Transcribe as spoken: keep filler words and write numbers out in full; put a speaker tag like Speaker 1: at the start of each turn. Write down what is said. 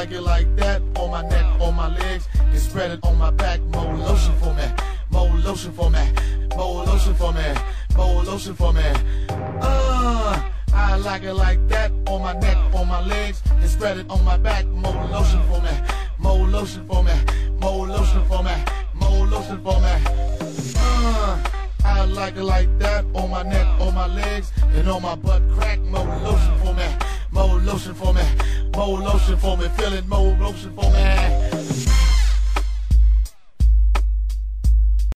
Speaker 1: like it like that, on my neck, on my legs, and spread it on my back. More lotion for me, more lotion for me, more lotion for me, more lotion for me. Uh, I like it like that, on my neck, on my legs, and spread it on my back. More lotion for me, more lotion for me, more lotion for me, more lotion for me. Uh, I like it like that, on my neck, on my legs, and on my butt crack. More lotion for me, more lotion for me, more lotion for me, feeling more lotion for me.